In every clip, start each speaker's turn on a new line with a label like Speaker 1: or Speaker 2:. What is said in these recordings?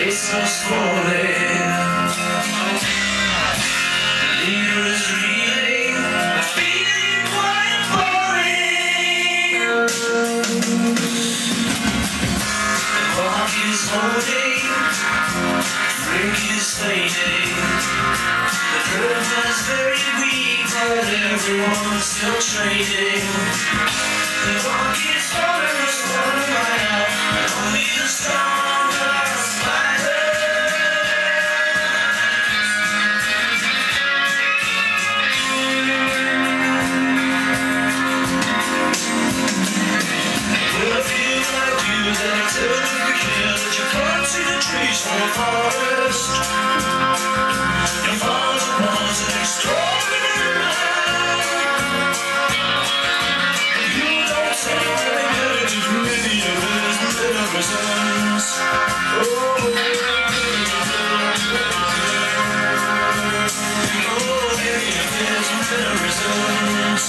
Speaker 1: faceless falling. The leader is reeling, but feeling quite boring. The clock is holding, drink is fading. The curve is very weak, but everyone's still trading. The clock is falling right out, and only the strong are survivors. Well, I feel like you, that I tell every kid that you can't see the trees from the forest. Your father was an extraordinary man. You don't say very good to many of his mannerisms. Oh, many of his mannerisms.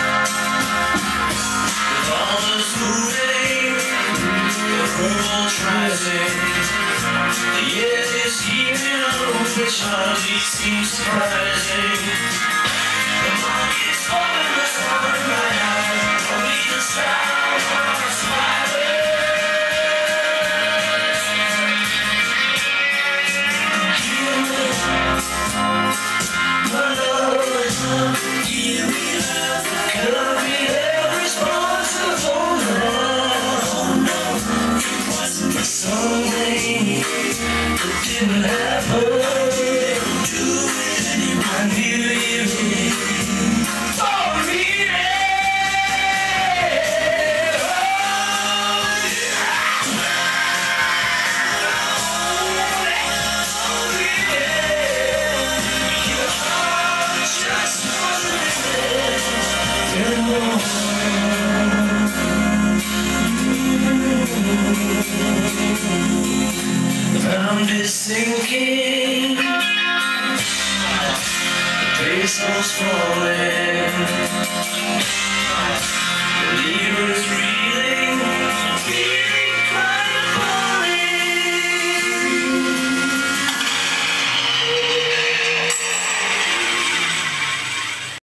Speaker 1: The father's moving, the rules rising. The air is heating up, which hardly seems surprising. The market's falling, the sun right out, only the sound of survivors. My love, give me love, could be irresponsible. No, it wasn't the something that didn't happen.